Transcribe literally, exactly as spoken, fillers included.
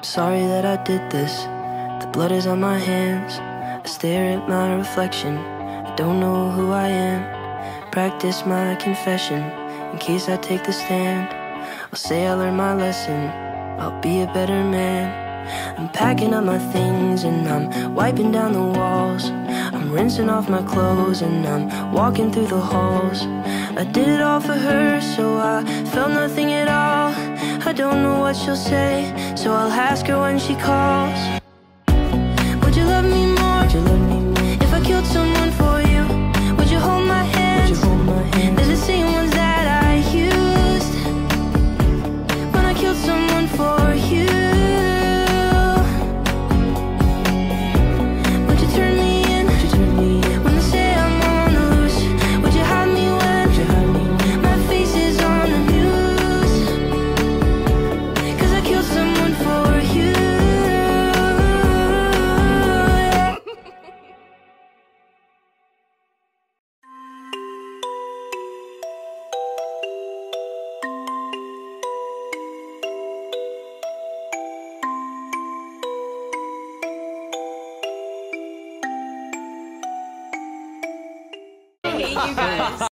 sorry that I did this. The blood is on my hands. I stare at my reflection. I don't know who I am. Practice my confession in case I take the stand. I'll say I learned my lesson. I'll be a better man. I'm packing up my things and I'm wiping down the walls. I'm rinsing off my clothes and I'm walking through the halls. I did it all for her, so I felt nothing at all. I don't know what she'll say, so I'll ask her when she calls. Would you love me more? Would you love me more? If I killed someone for you, would you hold my hands? Would you hold my hands? They're the same ones that I used when I killed someone for you. Would you turn me in? Would you turn me in? When they say I'm on the loose, would you hide me when, would you hide me when my face is on the news? Cause I killed someone for you. I hate you guys.